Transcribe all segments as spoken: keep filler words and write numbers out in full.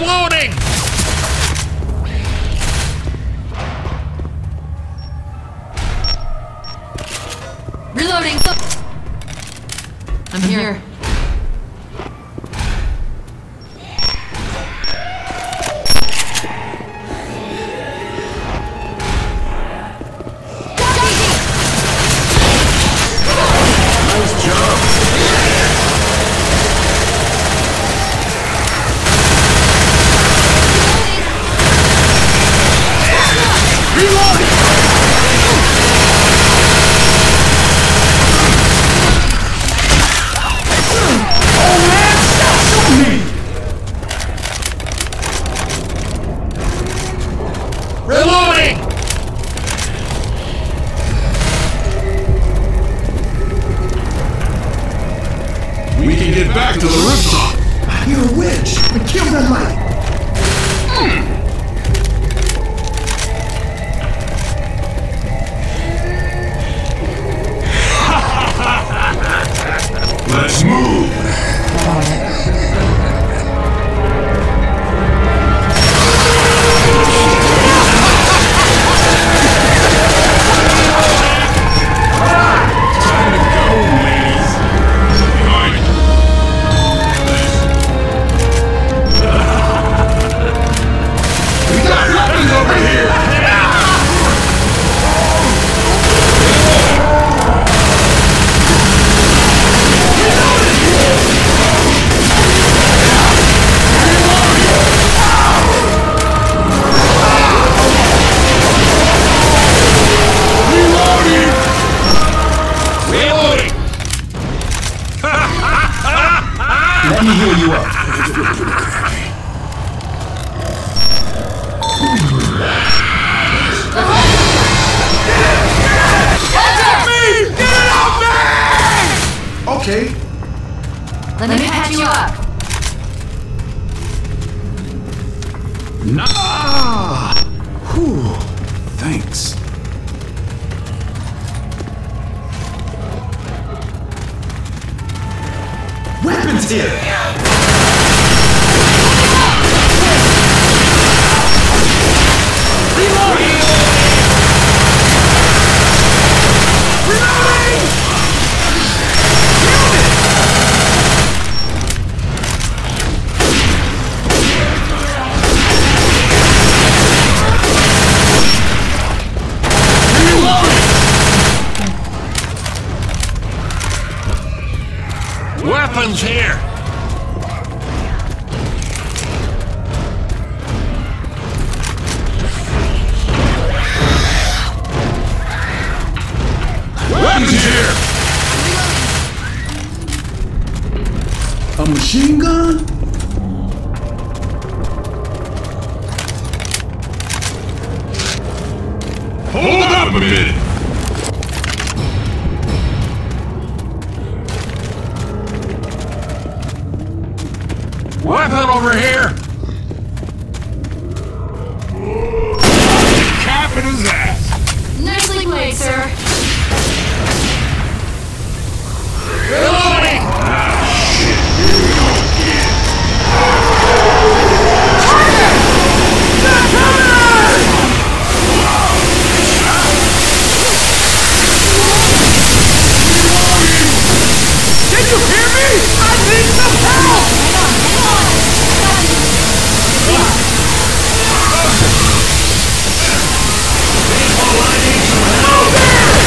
Reloading! Reloading! I'm here. Nice job! Reloading! Reloading! We can get back to the rooftop. You're a witch! And kill that light! Let's move! Let me heal you up. Okay. Let me patch you up. Ah! Whew. Thanks. Weapons here! Weapons here! Weapons here! A machine gun? Hold up a minute! Weapon over here! Capping his ass! Nicely played, sir. Reloading! Ah, shit! Did you hear me? I need some help! People, I need some help!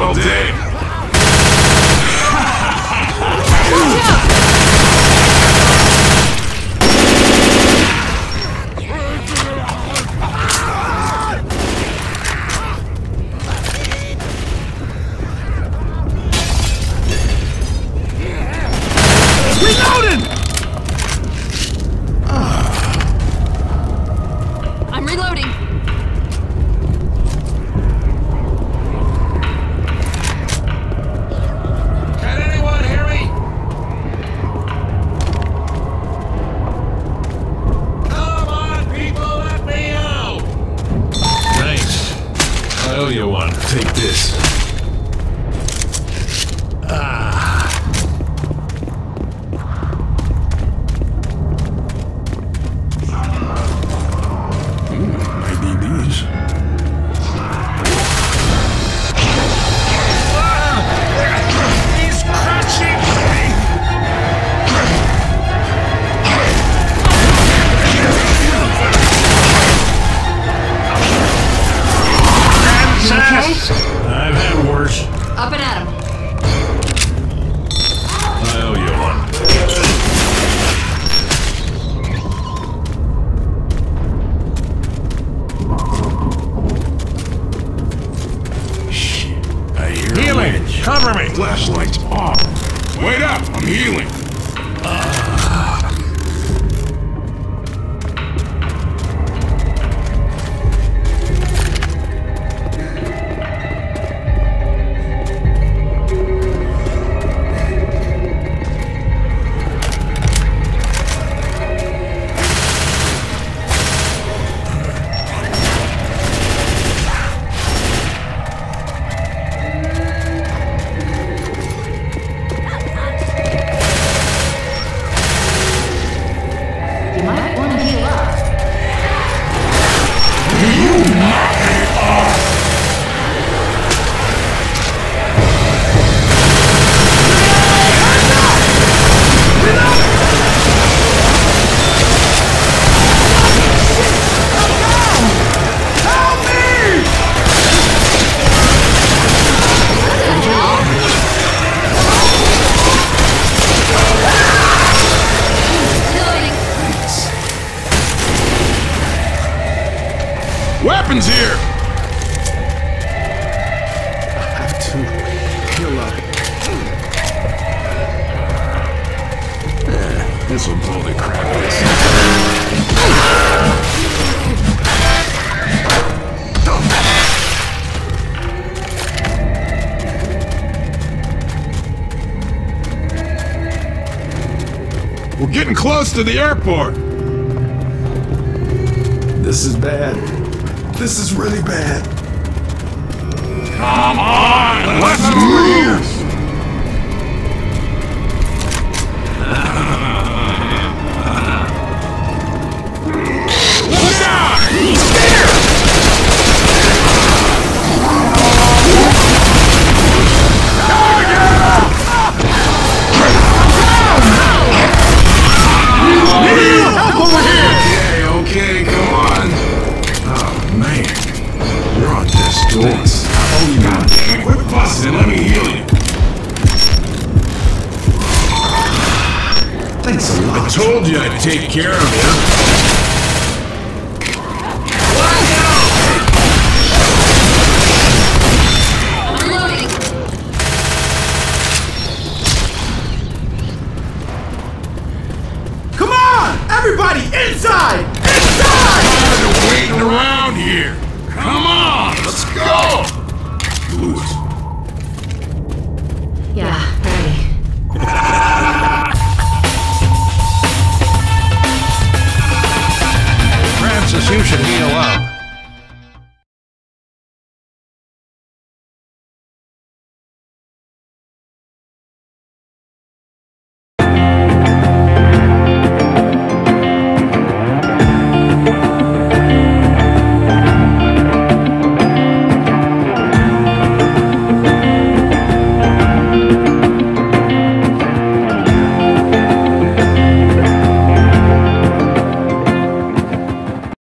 well dead. Watch out! Reloading! I'm reloading. Can anyone hear me? Come on, people, let me out! Thanks. I owe you one. Take this. I've had worse. Up and at him. I owe you one. Shit. I hear Healing! a witch. Cover me! Flashlight's off. Wait up, I'm healing. You might want to heal up. Reloading. Weapons here! Have to heal up. This'll blow the crap out of you. We're getting close to the airport. This is bad. This is really bad. Come on, let's over here. Look out! He's there! Help over here! Okay, okay, come on. Oh, man. You're on this distance. Oh, you God damn it. Quit busting. Let me heal you. Thanks a lot. I told you I'd take care of you.